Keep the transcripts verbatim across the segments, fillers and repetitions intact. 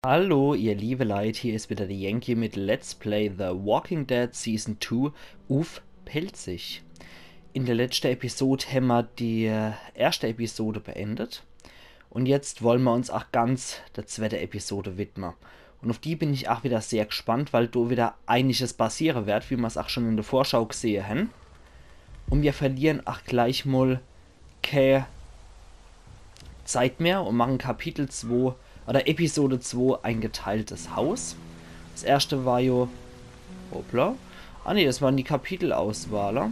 Hallo, ihr liebe Leute, hier ist wieder der Yankee mit Let's Play The Walking Dead Season zwei auf Pelzig. In der letzten Episode haben wir die erste Episode beendet und jetzt wollen wir uns auch ganz der zweiten Episode widmen. Und auf die bin ich auch wieder sehr gespannt, weil da wieder einiges passieren wird, wie wir es auch schon in der Vorschau gesehen haben. Und wir verlieren auch gleich mal keine Zeit mehr und machen Kapitel zwei oder Episode zwei ein geteiltes Haus. Das erste war ja. Hoppla. Ah ne, das waren die Kapitelauswahler.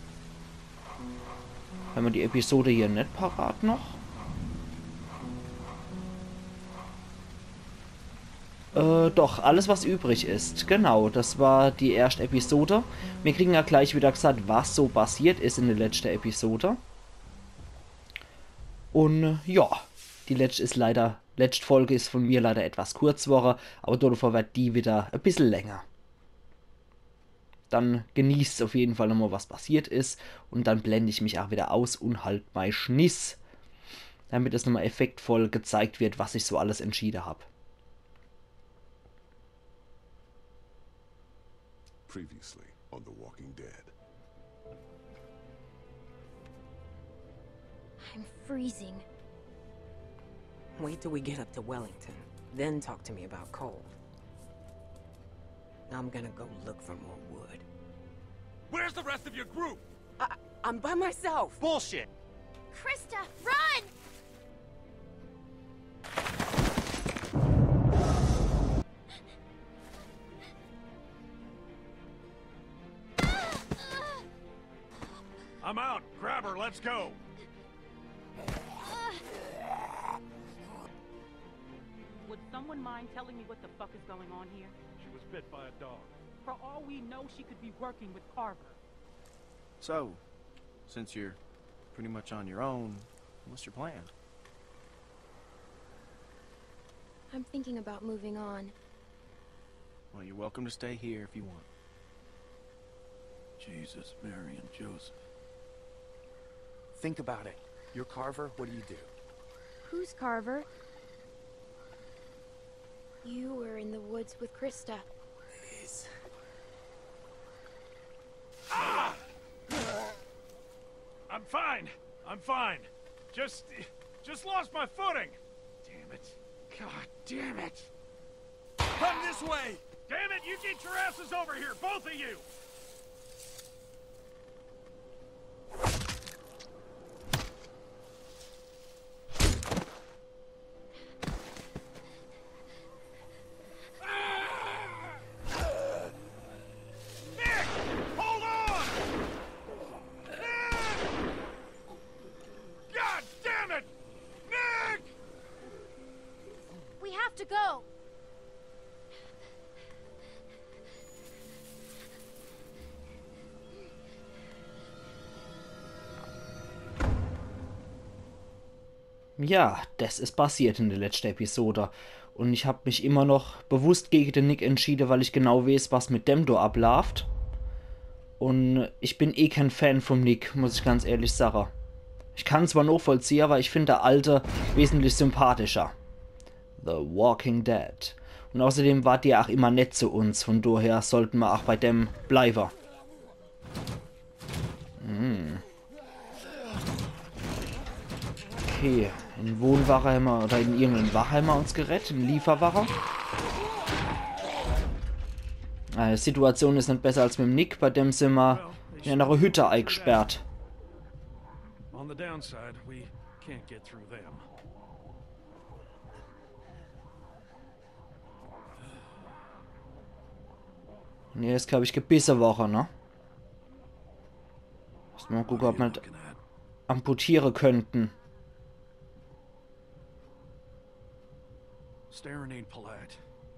Haben wir die Episode hier nicht parat noch? Äh, doch, alles was übrig ist. Genau, das war die erste Episode. Wir kriegen ja gleich wieder gesagt, was so passiert ist in der letzten Episode. Und ja, die letzte ist leider, letzte Folge ist von mir leider etwas kurz geworden, aber davor wird die wieder ein bisschen länger. Dann genießt auf jeden Fall nochmal, was passiert ist, und dann blende ich mich auch wieder aus und halt mein Schniss, damit es nochmal effektvoll gezeigt wird, was ich so alles entschieden habe. Previously on The Walking Dead. I'm freezing. Wait till we get up to Wellington, then talk to me about coal. I'm gonna go look for more wood. Where's the rest of your group? I I'm by myself. Bullshit! Krista, run! I'm out. Grab her. Let's go. Would someone mind telling me what the fuck is going on here? She was bit by a dog. For all we know, she could be working with Carver. So, since you're pretty much on your own, what's your plan? I'm thinking about moving on. Well, you're welcome to stay here if you want. Jesus, Mary, and Joseph. Think about it. You're Carver, what do you do? Who's Carver? You were in the woods with Krista. Please. Ah! I'm fine. I'm fine. Just... just lost my footing. Damn it. God damn it. Come this way! Damn it, you get your asses over here, both of you! We have to go! Ja, das ist passiert in der letzten Episode. Und ich habe mich immer noch bewusst gegen den Nick entschieden, weil ich genau weiß, was mit dem da abläuft. Und ich bin eh kein Fan vom Nick, muss ich ganz ehrlich sagen. Ich kann zwar noch vollziehen, aber ich finde der Alte wesentlich sympathischer. The Walking Dead. Und außerdem war der auch immer nett zu uns, von daher sollten wir auch bei dem bleiben. Hm. Okay, in Wohnwache haben wir, oder in irgendeinem Wache haben wir uns gerettet, in Lieferwache. Die Situation ist nicht besser als mit dem Nick, bei dem sind wir in einer Hütte eingesperrt. On the downside, we can't get through them. Und hier ist, glaube ich, Gebissewoche, ne? Muss mal gucken, ob wir das amputieren könnten. Staring ain't polite.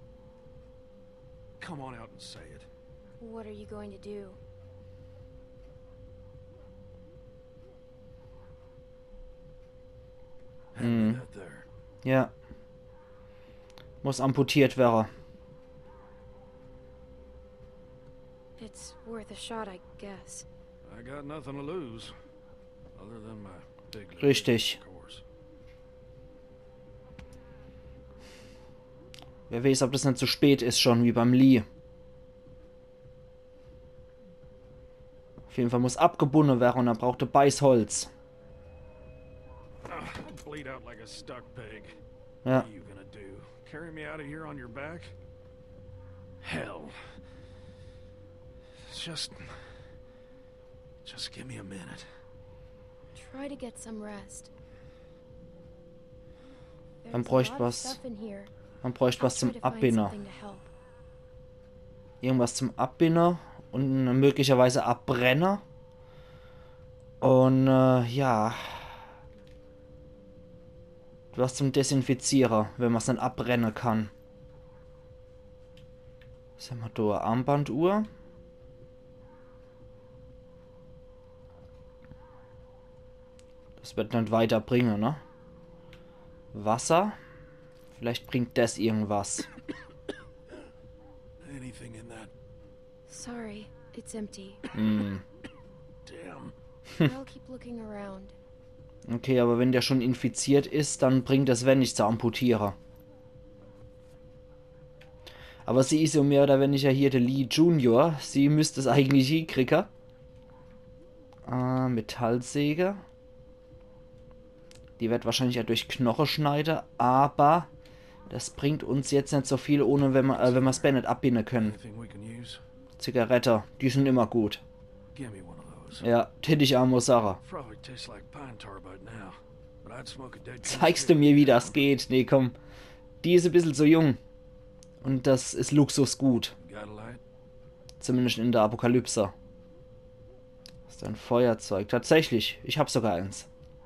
Come on out and say it. What are you going to do? Hand me that there. Ja. Muss amputiert werden. It's worth a shot, I guess. I got nothing to lose, other than my big leg, Richtig. of course. Wer weiß, ob das nicht zu spät ist schon, wie beim Lee. Auf jeden Fall muss abgebunden werden und er brauchte Beißholz. I bleed out like a stuck pig. Ja. What are you gonna do? Carry me out of here on your back? Hell. Just... Just give me a minute. Try to get some rest. Man There's a bräuchte lot of was. stuff in here. Man bräuchte I'll was try zum to find Abbinder. something to help. Irgendwas zum Abbinder und möglicherweise Abbrenner. Und äh, ja. Was zum Desinfizierer, wenn man es dann abbrennen kann. Was haben wir da? Armbanduhr. Das wird nicht weiterbringen, ne? Wasser. Vielleicht bringt das irgendwas. Anything in that? Sorry, it's empty. Hm. Damn. I'll keep looking around. Okay, aber wenn der schon infiziert ist, dann bringt das wenn nicht zu amputieren. Aber sie ist ja mehr oder weniger hier der Lee Junior. Sie müsste es eigentlich hinkriegen. Äh, Metallsäge. Die wird wahrscheinlich ja durch Knochen schneiden, aber das bringt uns jetzt nicht so viel, ohne wenn wir äh, wenn wir es Bennett abbinden können. Anything we can use? Zigarette, die sind immer gut. Give me one of those. Ja, täte ich auch Sache. Probably tastes like pine tar by now, but I'd smoke a dead goose Zeigst du here. mir, wie das geht? Nee, komm. Die ist ein bisschen zu jung. Und das ist Luxusgut. Got a light? Zumindest in der Apokalypse. Das ist ein Feuerzeug. Tatsächlich, ich habe sogar eins.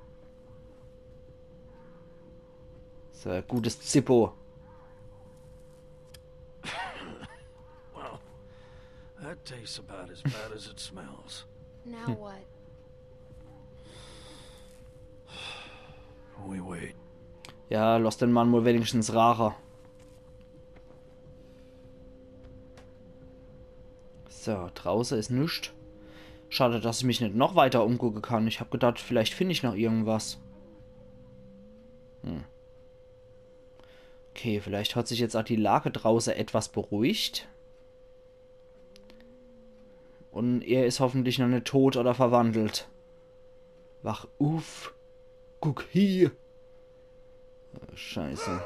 So, gutes Zippo. Well, that tastes about as bad as it smells. Now what? We wait. Ja, lass den Mann wohl wenigstens rarer. So, draußen ist nichts. Schade, dass ich mich nicht noch weiter umgucken kann. Ich habe gedacht, vielleicht finde ich noch irgendwas. Hm. Okay, vielleicht hat sich jetzt auch die Lage draußen etwas beruhigt. Und er ist hoffentlich noch nicht tot oder verwandelt. Wach auf. Guck hier. Oh, Scheiße.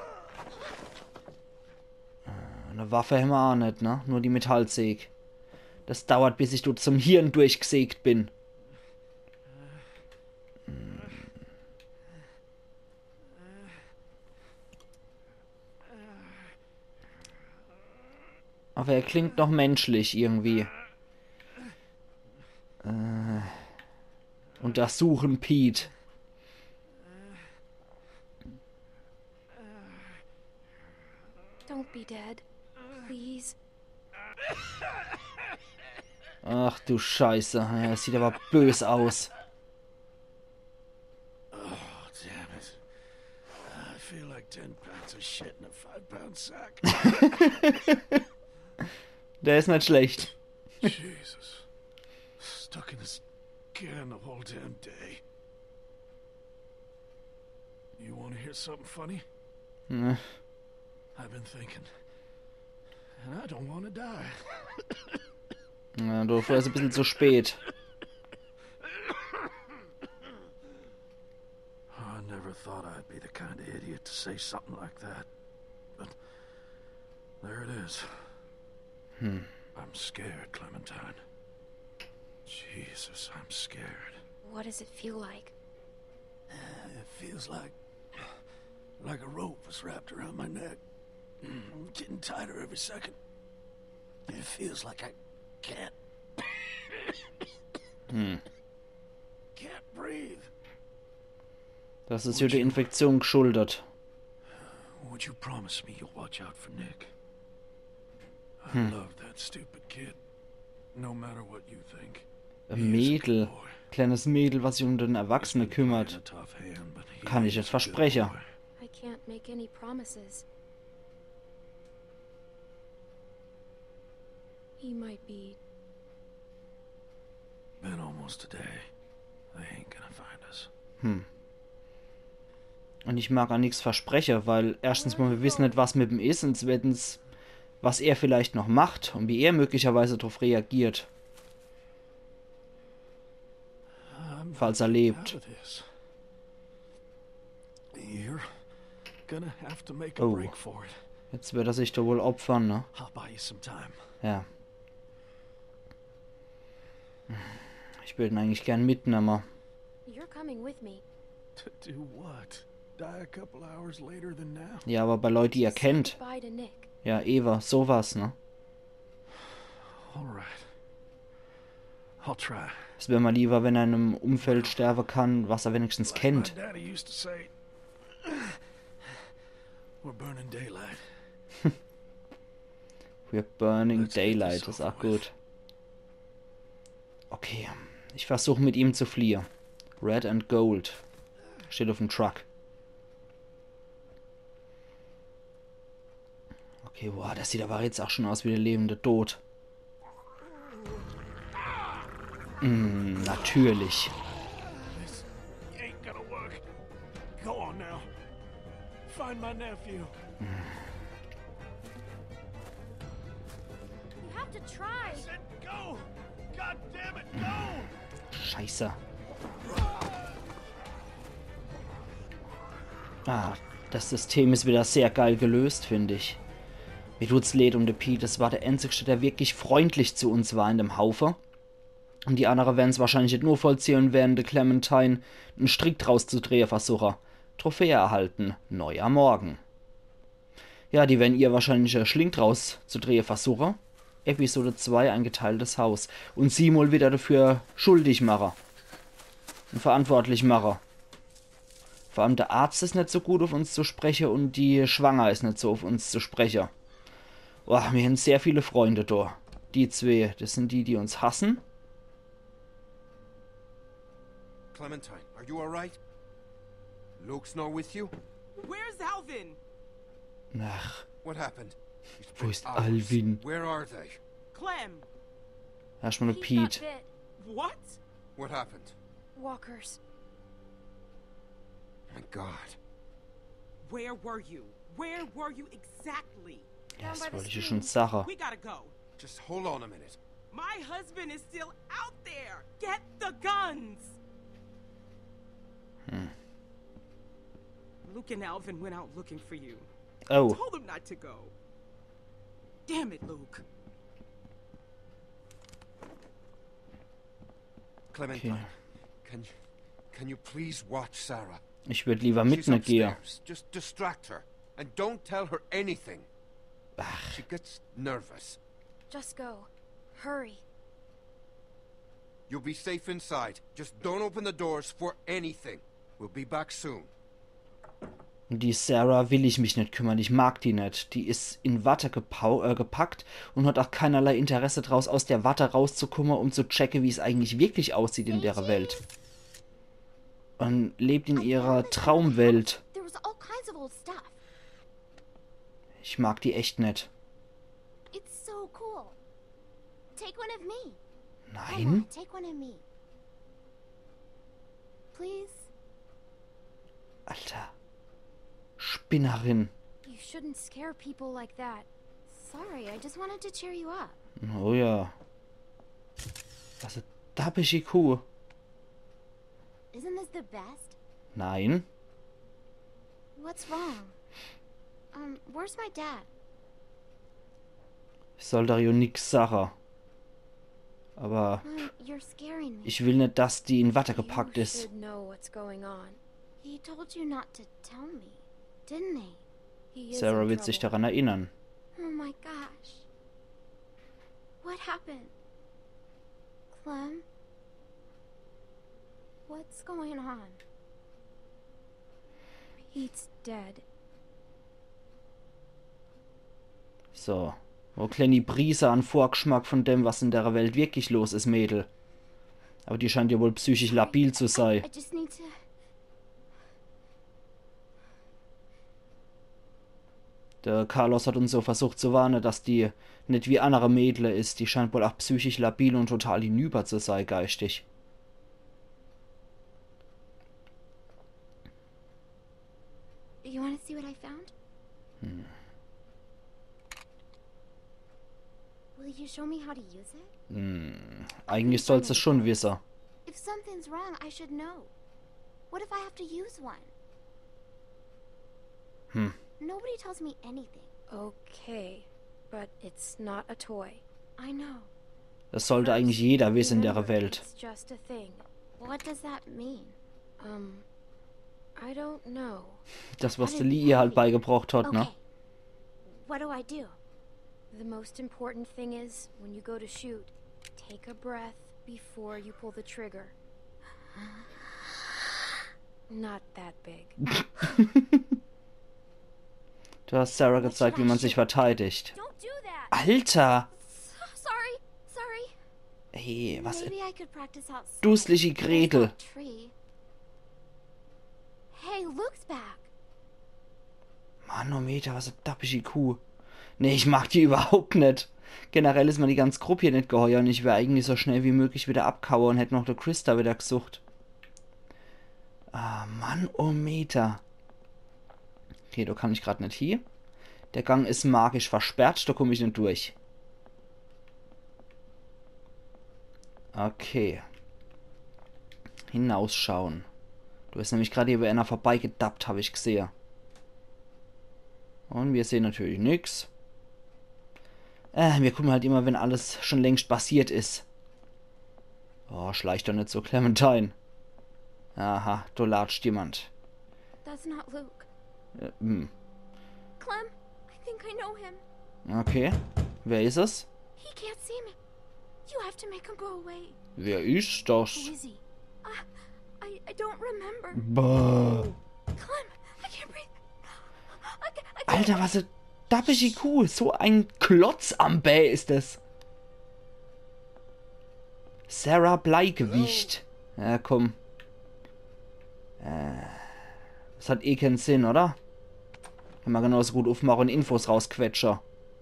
Eine Waffe haben wir auch nicht, ne? Nur die Metallsäge. Das dauert, bis ich dort zum Hirn durchgesägt bin. Aber er klingt noch menschlich irgendwie. Äh, untersuchen Pete. Don't be dead. Please. Ach du Scheiße. Ja, das sieht aber böse aus. Oh, damn it. I feel like ten pounds of shit in a five pound sack. Der ist nicht schlecht. Jesus. Stuck in this can the whole damn day. You want to hear something funny? Hm. I've been thinking. And I don't want to die. Ja, du warst ein bisschen zu spät. I never thought I'd be the kind of idiot to say something like that. But there it is. Hm. I'm scared, Clementine. Jesus, I'm scared. What does it feel like? It feels like... like a rope was wrapped around my neck. Getting tighter every second. It feels like I can't... Hm. can't breathe. Das ist hier die Infektion geschuldet. Would you promise me you'll watch out for Nick? I Hm. love that stupid kid. No matter what you think. Ein Mädel. Kleines Mädel, was sich um den Erwachsenen kümmert. Kann ich jetzt versprechen. I can't make any promises. He might be... Been almost a day. They ain't gonna find us. Hm. Und ich mag auch nichts versprechen, weil erstens mal wir wissen nicht, was mit ihm ist und zweitens, was er vielleicht noch macht und wie er möglicherweise darauf reagiert. Falls er lebt. Oh. Jetzt wird er sich da wohl opfern, ne? Ja. Ich würde ihn eigentlich gern mitnehmen. You're coming with me. To do what? Die a couple hours later than now? Ja, aber bei Leuten, die ihr kennt. Bye to Nick. Ja, Eva, sowas, ne? Alright. I'll try. Es wäre mal lieber, wenn er in einem Umfeld sterben kann, was er wenigstens kennt. My daddy used to say, we're burning daylight. We're burning Let's get this daylight, das ist auch over with. gut. Okay, ich versuche mit ihm zu fliehen. Red and Gold. Steht auf dem Truck. Okay, wow, das sieht aber jetzt auch schon aus wie der lebende Tod. Mm, natürlich. This ain't gonna work. Go on now. Find my nephew. You have to try. I said go! God damn it, go! Scheiße. Ah, das System ist wieder sehr geil gelöst, finde ich. Mir tut's leid um den Pete. Das war der Einzige, der wirklich freundlich zu uns war in dem Haufen. Und die anderen werden es wahrscheinlich nicht nur vollziehen, während der Clementine einen Strick draus zu drehen versuchen. Trophäe erhalten. Neuer Morgen. Ja, die werden ihr wahrscheinlich einen Schling draus zu drehen versuchen. Episode zwei, ein geteiltes Haus. Und sie mal wieder dafür schuldig machen. Und verantwortlich machen. Vor allem der Arzt ist nicht so gut auf uns zu sprechen und die Schwanger ist nicht so auf uns zu sprechen. Boah, wir haben sehr viele Freunde da. Die zwei, das sind die, die uns hassen. Clementine, are you alright? Luke's not with you? Where's Alvin? Ach, What happened? You wo spent ist hours. Alvin? Where are they? Clem. Erstmal He Pete. got bit. What? What happened? Walkers. My God. Where were you? Where were you exactly? Ja, Down by das the wollte ich ja stream. schon sagen. We gotta go. Just hold on a minute. My husband is still out there. Get the guns. Luke and Alvin went out looking for you. Oh, Told them not to go. Damn it, Luke. Clementine, okay. can you, can you please watch Sarah? Ich würde lieber mit She's ne gehen. upstairs. Just distract her. And don't tell her anything. She gets nervous. Just go. Hurry. You'll be safe inside. Just don't open the doors for anything. We'll be back soon. Um die Sarah will ich mich nicht kümmern. Ich mag die nicht. Die ist in Watte gepau äh, gepackt und hat auch keinerlei Interesse draus, aus der Watte rauszukommen, um zu checken, wie es eigentlich wirklich aussieht in der Welt. Und lebt in ihrer Traumwelt. There was all kinds of old stuff. Ich mag die echt nicht. It's so cool. Take one of me. Come Nein? on, take one of me. Please? Alter. Spinnerin. You shouldn't scare people like that. Sorry, I just wanted to cheer you up. Oh ja. Also, da bist ich Kuh. Isn't this the best? Nein. What's wrong? Um, where's my dad? Ich soll da ja nix sagen. Aber Mom, you're scaring me. ich will nicht, dass die in Watte gepackt You ist. should know what's going on. He told you not to tell me, didn't he? He is Sarah in wird sich trouble. daran erinnern. Oh my gosh. What happened? Clem? What's going on? Pete's dead. So. Wo kleine Prise an Vorgeschmack von dem, was in der Welt wirklich los ist, Mädel. Aber die scheint ja wohl psychisch labil zu I, sein. I just need to... Der Carlos hat uns so versucht zu warnen, dass die nicht wie andere Mädel ist. Die scheint wohl auch psychisch labil und total hinüber zu sein, geistig. Will you show me how to use it? Hm, eigentlich sollst du es schon wissen. If something's wrong, I should know. What if I have to use one? Hm. Nobody tells me anything. Okay, but it's not a toy. I know. Das sollte eigentlich jeder wissen in der Welt. It's just a thing. What does that mean? Um, I don't know. Das, was der Lee ihr halt beigebracht hat, ne? Okay. What do I do? The most important thing is, when you go to shoot, take a breath before you pull the trigger. Not that big. Du hast Sarah gezeigt, wie man sich verteidigt. Don't do that. Alter! Sorry, sorry. Hey, was Maybe I could practice outside. dusselige There's Gretel. that tree. Hey, Luke's back. Manometer, was eine dappische Kuh. Nee, ich mag die überhaupt nicht. Generell ist mir die ganze Gruppe hier nicht geheuer und ich wäre eigentlich so schnell wie möglich wieder abkauen und hätte noch der Christa wieder gesucht. Ah, Manometer. Okay, da kann ich gerade nicht hier. Der Gang ist magisch versperrt, da komme ich nicht durch. Okay. Hinausschauen. Du bist nämlich gerade hier über einer vorbeigedappt, habe ich gesehen. Und wir sehen natürlich nichts. Äh, wir gucken halt immer, wenn alles schon längst passiert ist. Oh, schleicht doch nicht so, Clementine. Aha, da latscht jemand. That's not Luke. Äh, hm. Clem, I think I know him. Okay, wer ist es? He can't see me. You have to make him go away. Wer ist das? Who is he? I, I, I don't remember. Bah. Clem, I can't breathe. I, ca- I can't Alter, was eine dappische Kuh. So ein Klotz am Bä ist es. Sarah Bleigewicht. Ja, komm. Äh, das hat eh keinen Sinn, oder? Kann man genauso gut aufmachen und Infos rausquetschen.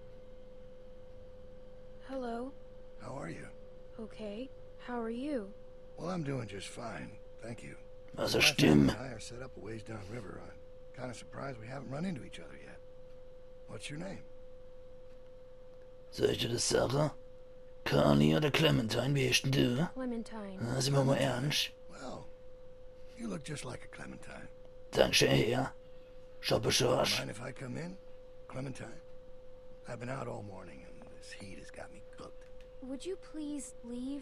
Hello. How are you? Okay. How are you? Well, I'm doing just fine. Thank you. Also My Stimme. family and I are set up a ways downriver. I'm kind of surprised we haven't run into each other yet. What's your name? Soll ich dir das sagen? Carly oder Clementine, wie ist denn du? Clementine. Ah, sind wir mal ernst? Well, you look just like a Clementine. Dankeschön, Herr. Schoppe Schorsch. Mind if I come in? Clementine? I've been out all morning and this heat has got me cooked. Would you please leave?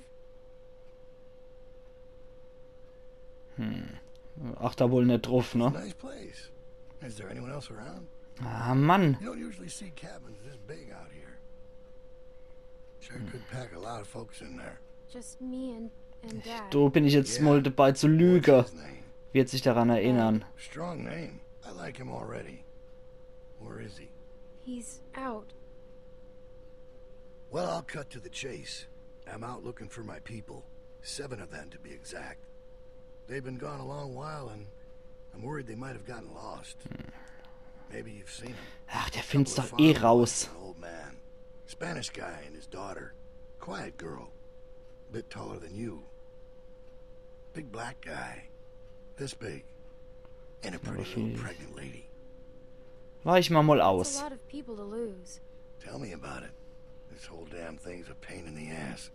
Hm. Ach, da wohl nicht drauf, ne? Nice place. Is there anyone else around? Ah, Mann. You don't usually see cabins this big out here. Sure could pack a lot of folks in there. Just me and, and Dad. Da bin ich jetzt Yeah. mal dabei zu What's lügen. his name? Wird sich daran erinnern. Strong name. I like him already. Where is he? He's out. Well, I'll cut to the chase. I'm out looking for my people. Seven of them, to be exact. They've been gone a long while, and I'm worried they might have gotten lost. Maybe you've seen them. Ach, der find's doch eh raus. An old man. Spanish guy and his daughter. Quiet girl. Bit taller than you. Big black guy. This big. And a pretty little pregnant lady. Weich mal mal That's aus. a lot of people to lose. Tell me about it. This whole damn thing's a pain in the ass.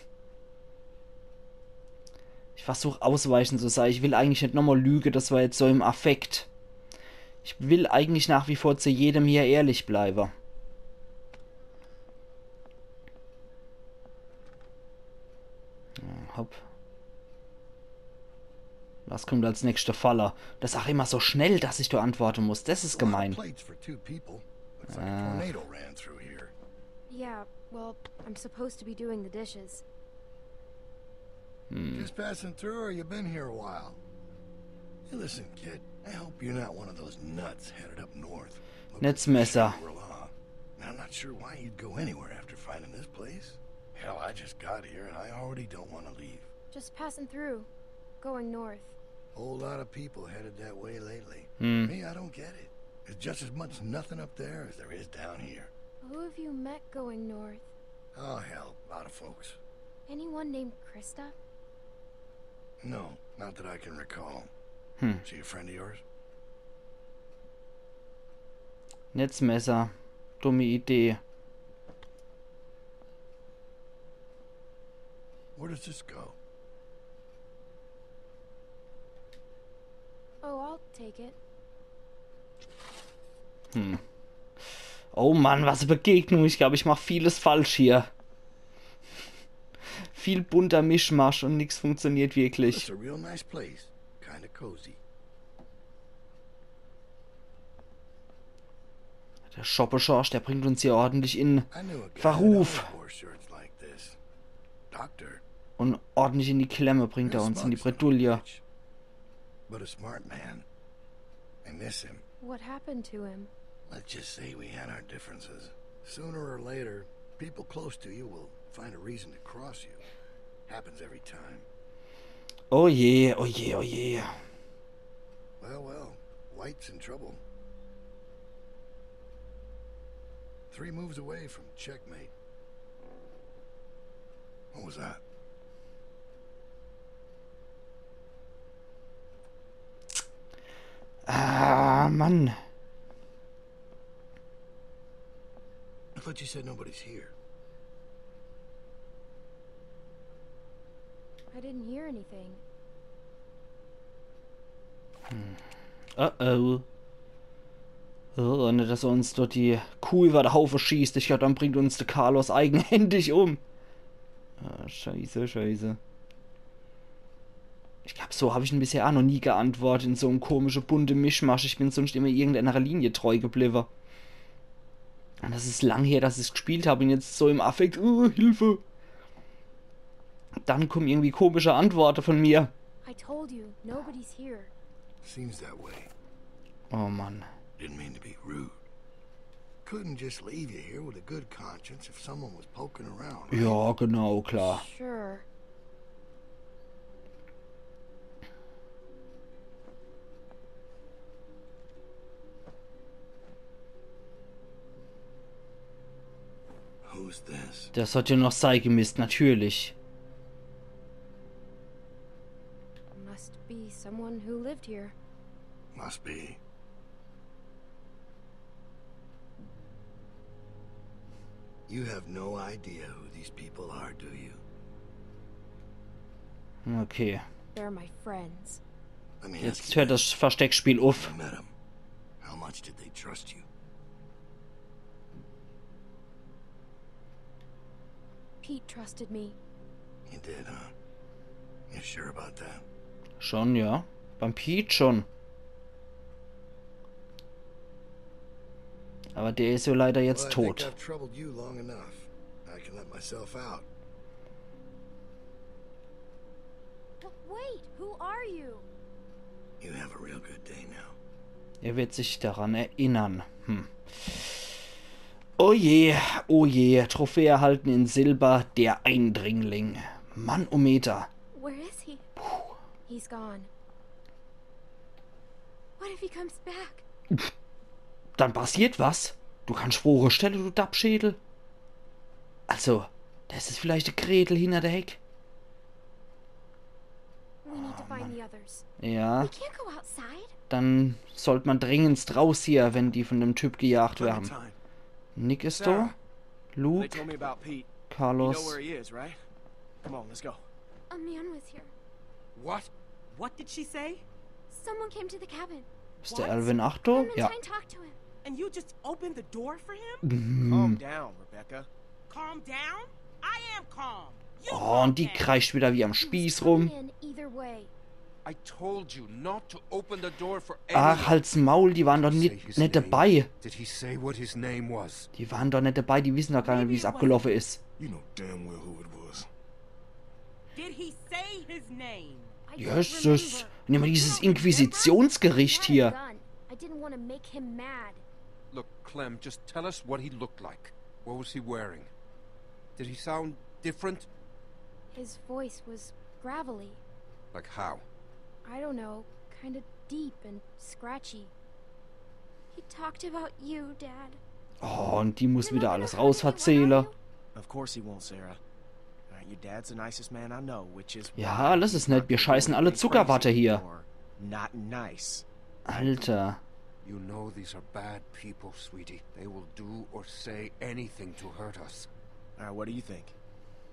Ich versuche ausweichen zu sein. Ich will eigentlich nicht nochmal lügen. Das war jetzt so im Affekt. Ich will eigentlich nach wie vor zu jedem hier ehrlich bleiben. Ja, hopp. Was kommt als nächster Faller? Das ist auch immer so schnell, dass ich da antworten muss. Das ist gemein. Plates for two people. Looks like a tornado ran through here. Yeah, well, I'm supposed to be doing the dishes. Just passing through, or you been here a while? Hey, listen, kid. I hope you're not one of those nuts headed up north. Netzmesser. Shangri-La. Now, I'm not sure why you'd go anywhere after finding this place. Hell, I just got here, and I already don't want to leave. Just passing through. Going north. Whole lot of people headed that way lately. Hmm. Me, I don't get it. There's just as much nothing up there as there is down here. Who have you met going north? Oh, hell, a lot of folks. Anyone named Krista? No, not that I can recall. Hm. She a friend of yours? Netzmesser. Dumme Idee. does this go? Oh, I'll take it. Hm. Oh Mann, was eine Begegnung. Ich glaube, ich mache vieles falsch hier. Viel bunter Mischmasch und nichts funktioniert wirklich. It's a real nice place. Kind of cozy. Der Schoppe-Schorsch, der bringt uns hier ordentlich in I knew a guy Verruf. that always wore shirts like this. Doctor. Und ordentlich in die Klemme bringt er uns, in die Bredouille. But a smart man. I miss him. What happened to him? Let's just say we had our differences. Sooner or later, people close to you will find a reason to cross you. Happens every time. Oh je, oh je, oh je. Well, well, White's in trouble. Three moves away from checkmate. What was that? Ah, Mann. I thought you said nobody's here. I didn't hear anything. Oh oh. Oh, nicht, dass er uns dort die Kuh über den Haufen schießt. Ich glaube, dann bringt uns der Carlos eigenhändig um. Ah, scheiße, scheiße. Ich glaube, so habe ich ihn bisher auch noch nie geantwortet. In so einem komischen, bunten Mischmasch. Ich bin sonst immer irgendeiner Linie treu geblieben. Und das ist lang her, dass ich es gespielt habe. Und jetzt so im Affekt. Oh, Hilfe. Dann kommen irgendwie komische Antworten von mir. I told you, nobody's here. Seems that way. Oh Mann. Didn't mean to be rude. Couldn't just leave you here with a good conscience if someone was poking around. Right? Ja, genau, klar. Sure. Who's this? Das hat ja noch sei gemisst, natürlich. Must be someone who lived here. Must be. You have no idea who these people are, do you? Okay. They're my friends. Let me ask Jetzt you hört das Versteckspiel auf. you met them. How much did they trust you? Pete trusted me. You did, huh? You sure about that? Schon, ja. Beim Pete schon. Aber der ist ja leider jetzt Well, I think tot. I've troubled you long enough. I can let myself out. But wait, who are you? You have a real good day now. Er wird sich daran erinnern. Hm. Oh je, oh je. Trophäe erhalten in Silber, der Eindringling. Manometer. Where is he? He's gone. What if he comes back? Dann passiert was. Du kannst frohe Stelle, du Dappschädel. Also, das ist vielleicht die Gretel hinter der Heck. We need to find the others. Ja, We can't go outside. dann sollte man dringendst raus hier, wenn die von dem Typ gejagt werden. Clementine. Nick ist da. Sarah. They Luke, told me about Pete. You know Carlos. where he is, right? Come on, let's go. A man was here. What? What did she say? Someone came to the cabin. Ist der Alvin Achto? Ja. Clementine talked to him. And you just opened the door for him? Mhm. Calm down, Rebecca. Calm down? I am calm. You Oh, calm und die down. kreischt wieder wie am He was Spieß rum. coming in either way. I told you not to open the door for Ach, anyone. halt's Maul, die waren doch Did he say nicht, his nicht name? dabei. Did he say what his name was? Die waren doch nicht dabei, die wissen doch gar nicht, wie es abgelaufen ist. You know damn well who it was. Did he say his name? I don't Jesus. remember. Und immer dieses Inquisitionsgericht He had hier. a gun. I didn't want to make him mad. Look, Clem, just tell us what he looked like. What was he wearing? Did he sound different? His voice was gravelly. Like how? I don't know, kind of deep and scratchy. He talked about you, Dad. Oh, und die muss You're wieder not alles gonna hurt rausverzählen. anyone, are you? Of course he won't, Sarah. All right, your dad's the nicest man I know, which is Ja, why das he's ist nett. not Wir gonna do scheißen alle anything Zuckerwatte crazy hier. or Not nice. Alter. You know these are bad people, sweetie. They will do or say anything to hurt us. All right, what do you think?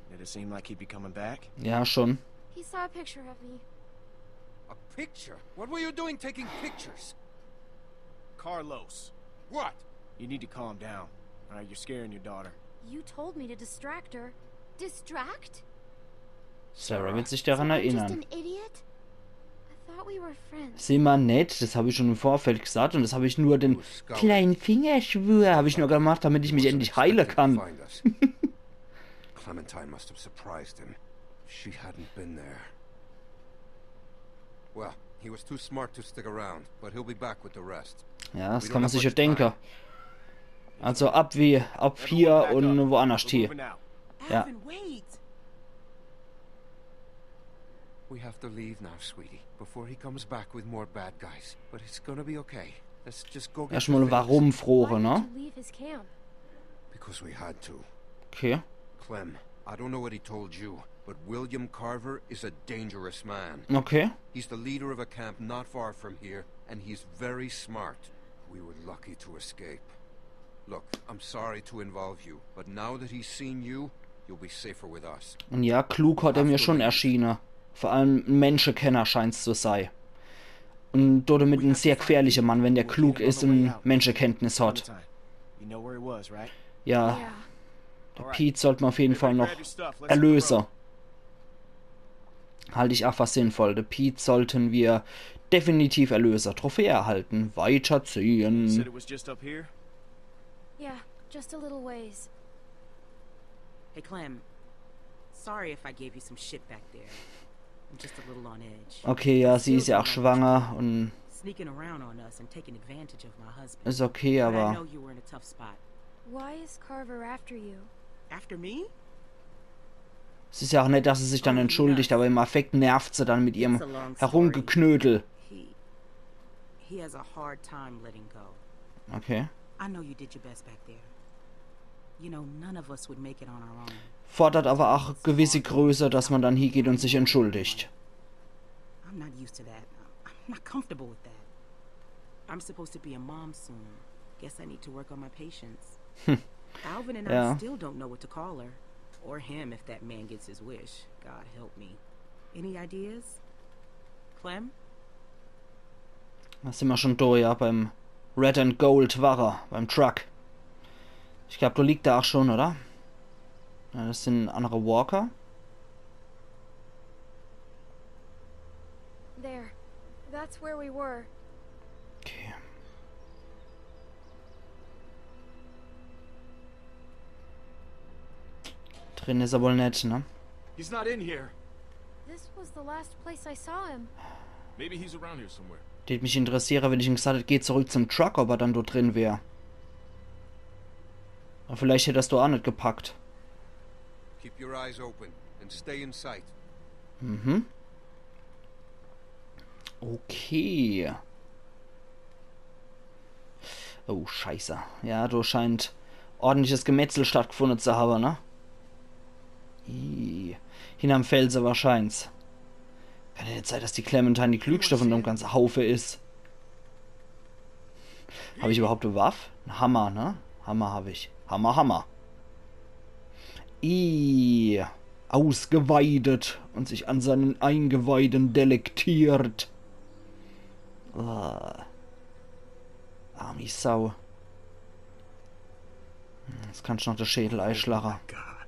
Did it seem like he'd be coming back? Ja, schon. He saw a picture of me. A picture? What were you doing taking pictures? Carlos, What? you need to calm down. All right, you're scaring your daughter. You told me to distract her. Distract? Sarah wird sich daran So I'm just erinnern. an idiot? I thought we were friends. Sieh mal nett, das habe ich schon im Vorfeld gesagt und das habe ich nur den kleinen Fingerschwur habe ich nur gemacht, damit ich mich endlich heilen kann. Clementine must have surprised him. She hadn't been there. Well, he was too smart to stick around, but he'll be back with the rest. Ja, das kann man sich ja denken. Also ab wie, ab hier und woanders hier. Ja. Alvin, wait. We have to leave now, sweetie, before he comes back with more bad guys. But it's gonna be okay. Let's just go get Erstmal the things. warum Frohe, Why ne? did you leave his camp? Because we had to. Okay. Clem, I don't know what he told you, but William Carver is a dangerous man. Okay. He's the leader of a camp not far from here, and he's very smart. We were lucky to escape. Look, I'm sorry to involve you, but now that he's seen you, you'll be safer with us. Und ja, klug hat er mir schon erschienen. Vor allem ein Menschenkenner scheint's zu sein. Und dort mit ein sehr gefährlicher Mann, wenn der klug ist und Menschenkenntnis hat. Clementine, you know where he was, right? Ja, Yeah. der Pete sollte man auf jeden Fall noch erlösen. Halte ich auch für sinnvoll. Der Pete sollten wir definitiv erlösen. Trophäe erhalten. You said Weiterziehen. it was just up here? Yeah, just a little ways. Hey, Clem. Sorry if I gave you some shit back there. I'm just a little on edge. Okay, ja, sie ist ja auch schwanger und Sneaking around on us and taking advantage of my husband. ist okay, But I know aber you were in a tough spot. Why is Carver after you? After me? es ist ja auch nett, dass sie sich dann entschuldigt, aber im Affekt nervt sie dann mit ihrem Herumgeknödel. He he has a hard time letting go. Okay. I know you did your best back there. You know, none of us would make it on our own. Fordert aber auch gewisse Größe, dass man dann hier geht und sich entschuldigt. I'm not used to that. I'm not comfortable with that. I'm supposed to be a mom soon. Guess I need to work on my patience. Alvin and Ja. I still don't know what to call her. Or him if that man gets his wish. God help me. Any ideas? Clem? Da sind wir schon da, ja, beim Red and Gold war er, beim Truck. Ich glaube, da liegt er auch schon, oder? Ja, das sind andere Walker. There. That's where we were. Okay. Drin ist er wohl nett, ne? He's not in here. This was the last place I saw him. Maybe he's around here somewhere. Tät mich interessiere, wenn ich ihm gesagt hätte, geh zurück zum Truck, ob er dann dort drin wäre. Aber vielleicht hätte er es doch auch nicht gepackt. Keep your eyes open and stay in sight. Mhm. Okay. Oh, scheiße. Ja, da scheint ordentliches Gemetzel stattgefunden zu haben, ne? Ih. Hinterm Felsen wahrscheinlich. Kann ja nicht sein, dass die Clementine die klügste von dem ganzen Haufe ist. Habe ich überhaupt eine Waffe? Ein Hammer, ne? Hammer habe ich. Hammer, Hammer. Ih. Ausgeweidet und sich an seinen Eingeweiden delektiert. Ah. Armi Sau. Jetzt kannst du noch den Schädel einschlagen.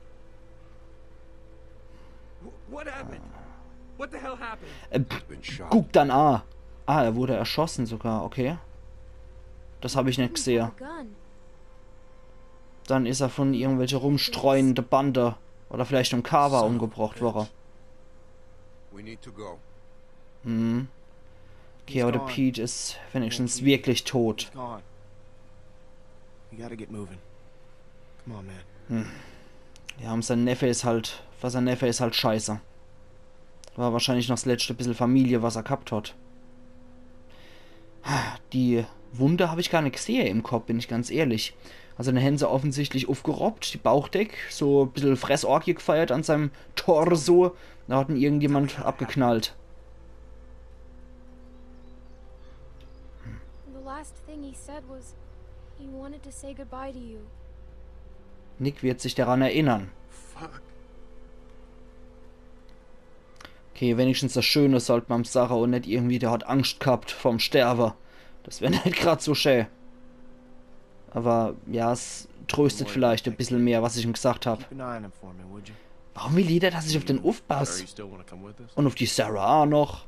What happened? What the hell happened? Äh, Been shot. guck dann ah. Ah, er wurde erschossen sogar, okay. Das habe ich nicht gesehen. A gun. Dann ist er von irgendwelche rumstreuende Bande oder vielleicht um Carver umgebracht worden. We need to go. Hm. Okay, aber der Pete ist wenigstens wirklich tot. He's gone. You gotta get moving. Come on, man. Ja, und sein Neffe ist halt, was sein Neffe ist halt scheiße. War wahrscheinlich noch das letzte bisschen Familie, was er gehabt hat. Die Wunde habe ich gar nicht gesehen im Kopf, bin ich ganz ehrlich. Also eine Hände offensichtlich aufgerobbt, die Bauchdeck, so ein bisschen Fressorgie gefeiert an seinem Torso. Da hat ihn irgendjemand abgeknallt. The last thing he said was he wanted to say goodbye to you. Nick wird sich daran erinnern. Fuck. Okay, wenigstens das Schöne sollte man sagen und nicht irgendwie, der hat Angst gehabt vom Sterben. Das wäre nicht gerade so schön. Aber ja, es tröstet vielleicht ein bisschen mehr, was ich ihm gesagt habe. Warum will jeder, dass ich auf den aufpasse? Und auf die Sarah auch noch.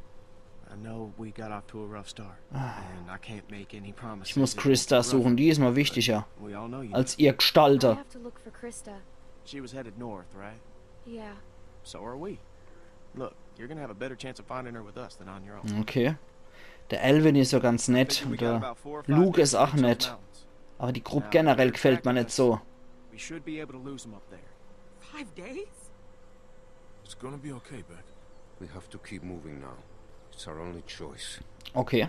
Ich muss Christa suchen, die ist mal wichtiger. Als ihr Gestalter. She was headed north, right? Yeah. So are we. Look, you're gonna have a better chance of finding her with us than on your own. Okay. Der Elvin ist ja ganz nett und der Luke ist auch nett. Aber die Gruppe generell gefällt mir nicht so. We should be able to lose them up there. Five days? It's gonna be okay, Beck. We have to keep moving now. It's our only choice. Okay.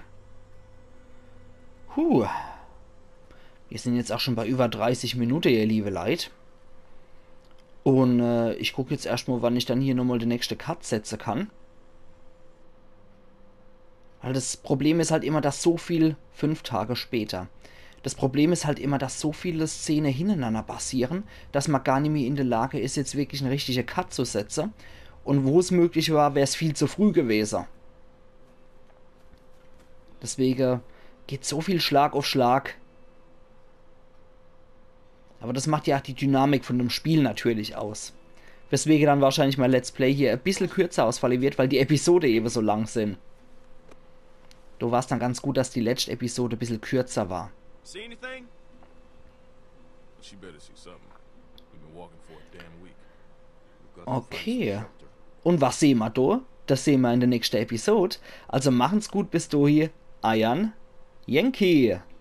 Huh. Wir sind jetzt auch schon bei über dreißig Minuten, ihr liebe Leute. Und äh, ich gucke jetzt erstmal, wann ich dann hier nochmal den nächsten Cut setzen kann. Weil das Problem ist halt immer, dass so viel... Fünf Tage später. Das Problem ist halt immer, dass so viele Szenen hintereinander passieren, dass man gar nicht mehr in der Lage ist, jetzt wirklich einen richtigen Cut zu setzen. Und wo es möglich war, wäre es viel zu früh gewesen. Deswegen geht so viel Schlag auf Schlag. Aber das macht ja auch die Dynamik von dem Spiel natürlich aus. Weswegen dann wahrscheinlich mein Let's Play hier ein bisschen kürzer ausfallen wird, weil die Episode eben so lang sind. Da war es dann ganz gut, dass die letzte Episode ein bisschen kürzer war. Okay. Und was sehen wir da? Das sehen wir in der nächsten Episode. Also machen's gut bis dahin. Ian Yankee.